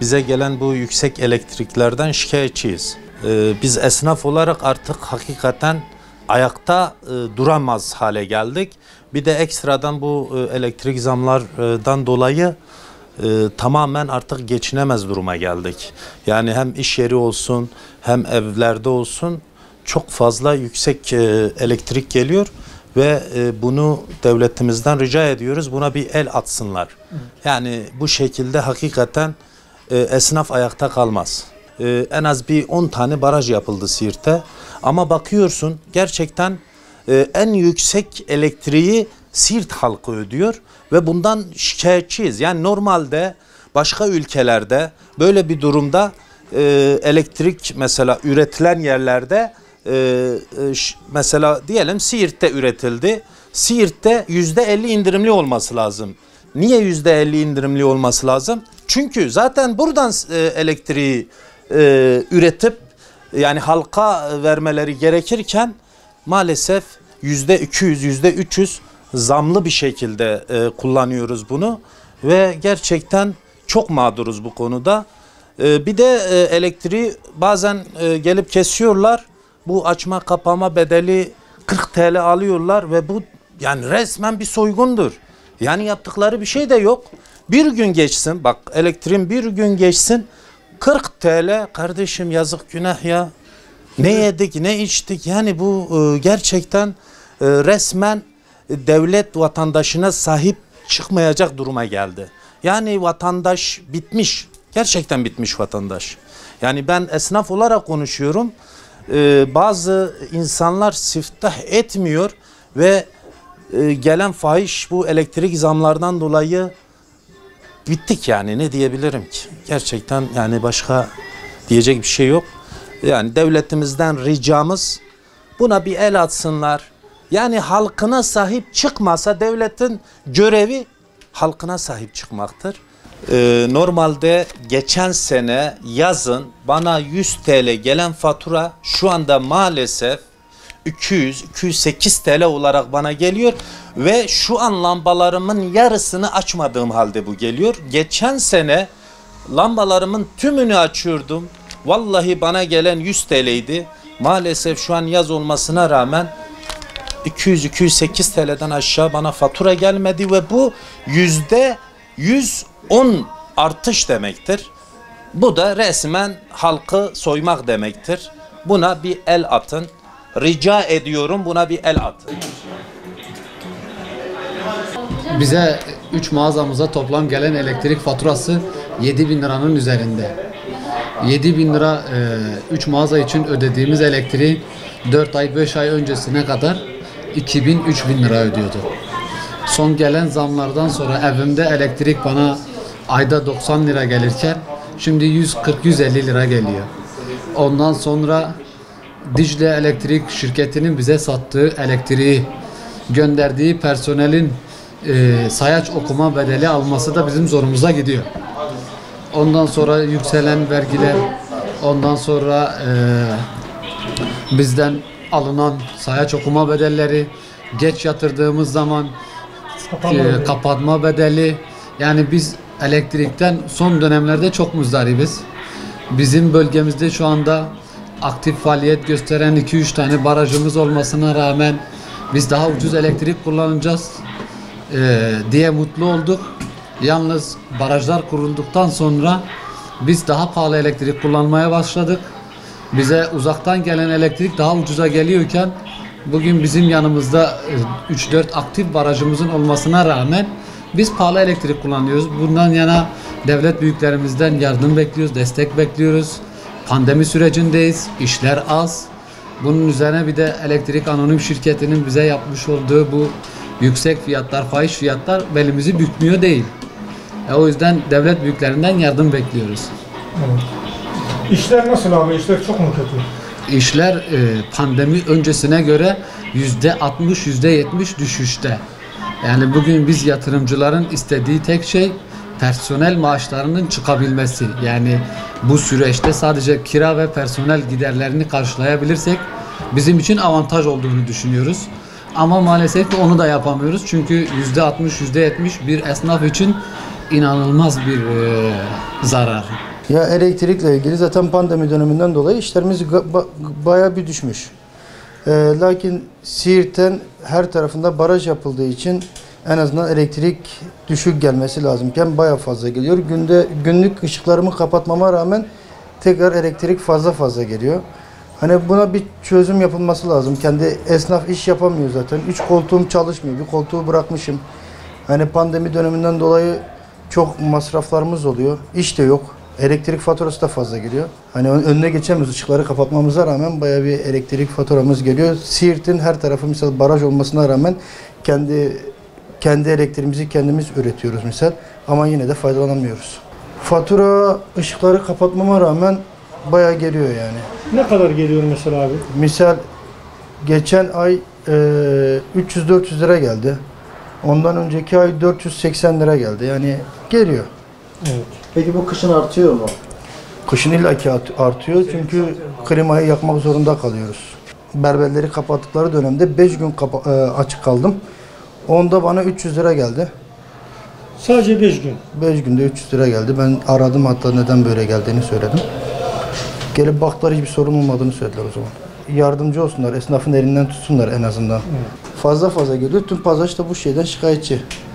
bize gelen bu yüksek elektriklerden şikayetçiyiz. Biz esnaf olarak artık hakikaten ayakta duramaz hale geldik. Bir de ekstradan bu elektrik zamlardan dolayı tamamen artık geçinemez duruma geldik. Yani hem iş yeri olsun hem evlerde olsun çok fazla yüksek elektrik geliyor ve bunu devletimizden rica ediyoruz. Buna bir el atsınlar. Yani bu şekilde hakikaten esnaf ayakta kalmaz. En az bir 10 tane baraj yapıldı Siirt'te. Ama bakıyorsun gerçekten en yüksek elektriği Siirt halkı ödüyor ve bundan şikayetçiyiz. Yani normalde başka ülkelerde böyle bir durumda elektrik mesela üretilen yerlerde mesela diyelim Siirt'te üretildi. Siirt'te %50 indirimli olması lazım. Niye %50 indirimli olması lazım? Çünkü zaten buradan elektriği üretip yani halka vermeleri gerekirken maalesef %200, %300 zamlı bir şekilde kullanıyoruz bunu ve gerçekten çok mağduruz bu konuda. Bir de elektriği bazen gelip kesiyorlar. Bu açma kapama bedeli 40 TL alıyorlar ve bu yani resmen bir soygundur. Yani yaptıkları bir şey de yok. Bir gün geçsin, bak elektriğin bir gün geçsin 40 TL kardeşim, yazık günah ya. Ne yedik ne içtik, yani bu gerçekten resmen devlet vatandaşına sahip çıkmayacak duruma geldi. Yani vatandaş bitmiş, gerçekten bitmiş vatandaş. Yani ben esnaf olarak konuşuyorum. Bazı insanlar siftah etmiyor ve gelen fahiş bu elektrik zamlardan dolayı bittik, yani ne diyebilirim ki? Gerçekten yani başka diyecek bir şey yok. Yani devletimizden ricamız buna bir el atsınlar. Yani halkına sahip çıkmasa devletin görevi halkına sahip çıkmaktır. Normalde geçen sene yazın bana 100 TL gelen fatura şu anda maalesef 200-208 TL olarak bana geliyor ve şu an lambalarımın yarısını açmadığım halde bu geliyor. Geçen sene lambalarımın tümünü açıyordum. Vallahi bana gelen 100 TL'ydi. Maalesef şu an yaz olmasına rağmen 200-208 TL'den aşağı bana fatura gelmedi ve bu %110 artış demektir. Bu da resmen halkı soymak demektir. Buna bir el atın. Rica ediyorum, buna bir el atın. Bize 3 mağazamıza toplam gelen elektrik faturası 7.000 liranın üzerinde. 7.000 lira 3 mağaza için ödediğimiz elektriği 4 ay 5 ay öncesine kadar 2.000-3.000 lira ödüyordu. Son gelen zamlardan sonra evimde elektrik bana ayda 90 lira gelirken şimdi 140-150 lira geliyor. Ondan sonra Dicle Elektrik şirketinin bize sattığı elektriği, gönderdiği personelin sayaç okuma bedeli alması da bizim zorumuza gidiyor. Ondan sonra yükselen vergiler, ondan sonra bizden alınan sayaç okuma bedelleri, geç yatırdığımız zaman kapatma bedeli. Yani biz elektrikten son dönemlerde çok muzdaribiz. Bizim bölgemizde şu anda aktif faaliyet gösteren 2-3 tane barajımız olmasına rağmen biz daha ucuz elektrik kullanacağız diye mutlu olduk. Yalnız barajlar kurulduktan sonra biz daha pahalı elektrik kullanmaya başladık. Bize uzaktan gelen elektrik daha ucuza geliyorken bugün bizim yanımızda 3-4 aktif barajımızın olmasına rağmen biz pahalı elektrik kullanıyoruz. Bundan yana devlet büyüklerimizden yardım bekliyoruz, destek bekliyoruz. Pandemi sürecindeyiz, işler az. Bunun üzerine bir de elektrik anonim şirketinin bize yapmış olduğu bu yüksek fiyatlar, fahiş fiyatlar belimizi bükmüyor değil. O yüzden devlet büyüklerinden yardım bekliyoruz. Evet. İşler nasıl abi? İşler çok mu kötü? İşler pandemi öncesine göre %60, %70 düşüşte. Yani bugün biz yatırımcıların istediği tek şey personel maaşlarının çıkabilmesi. Yani bu süreçte sadece kira ve personel giderlerini karşılayabilirsek bizim için avantaj olduğunu düşünüyoruz. Ama maalesef ki onu da yapamıyoruz. Çünkü %60, %70 bir esnaf için inanılmaz bir zarar. Ya elektrikle ilgili zaten pandemi döneminden dolayı işlerimiz bayağı bir düşmüş. Lakin Siirt'ten her tarafında baraj yapıldığı için en azından elektrik düşük gelmesi lazımken bayağı fazla geliyor. Günlük ışıklarımı kapatmama rağmen tekrar elektrik fazla geliyor. Hani buna bir çözüm yapılması lazım. Kendi esnaf iş yapamıyor zaten. 3 koltuğum çalışmıyor. Bir koltuğu bırakmışım. Hani pandemi döneminden dolayı çok masraflarımız oluyor. İş de yok. Elektrik faturası da fazla geliyor. Hani önüne geçemiyoruz. Işıkları kapatmamıza rağmen bayağı bir elektrik faturamız geliyor. Siirt'in her tarafı misal baraj olmasına rağmen kendi elektriğimizi kendimiz üretiyoruz misal. Ama yine de faydalanamıyoruz. Fatura ışıkları kapatmama rağmen bayağı geliyor yani. Ne kadar geliyor mesela abi? Misal geçen ay 300-400 lira geldi. Ondan önceki ay 480 lira geldi. Yani geliyor. Evet. Peki bu kışın artıyor mu? Kışın illaki artıyor çünkü klimayı yakmak zorunda kalıyoruz. Berberleri kapattıkları dönemde 5 gün açık kaldım. Onda bana 300 lira geldi. Sadece 5 gün. 5 günde 300 lira geldi. Ben aradım hatta neden böyle geldiğini söyledim. Gelip baktılar hiçbir sorun olmadığını söylediler o zaman. Yardımcı olsunlar, esnafın elinden tutsunlar en azından. Fazla geliyor. Tüm pazar işte bu şeyden şikayetçi.